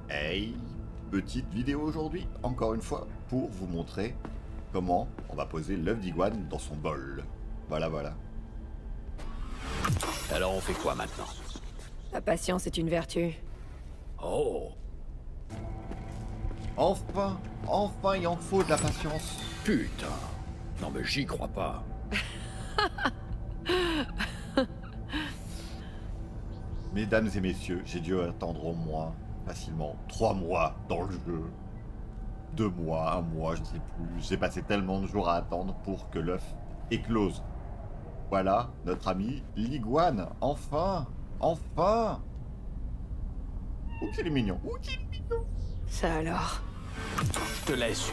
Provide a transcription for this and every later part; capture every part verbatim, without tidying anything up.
Hey, petite vidéo aujourd'hui, encore une fois, pour vous montrer comment on va poser l'œuf d'iguane dans son bol. Voilà, voilà. Alors on fait quoi maintenant? La patience est une vertu. Oh, Enfin, enfin, il en faut de la patience. putain. Non mais j'y crois pas. Mesdames et messieurs, j'ai dû attendre au moins, facilement, trois mois dans le jeu. Deux mois, un mois, je ne sais plus. J'ai passé tellement de jours à attendre pour que l'œuf éclose. Voilà, notre ami l'iguane. Enfin, enfin. Ouh qu'il est mignon, ouh qu'il est mignon. Ça alors. Je te laisse.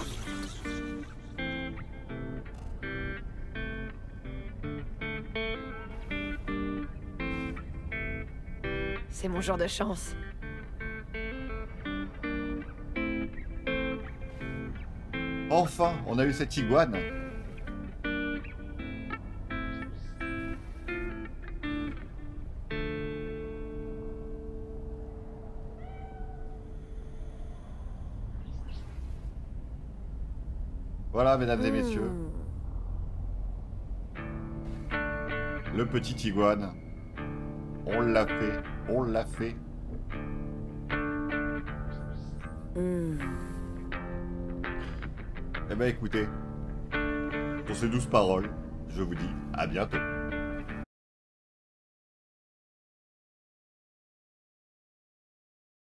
C'est mon jour de chance. Enfin, on a eu cette iguane. Voilà, mesdames et messieurs. Le petit iguane. On l'a fait, on l'a fait. Hmm. Eh ben écoutez, pour ces douze paroles, je vous dis à bientôt.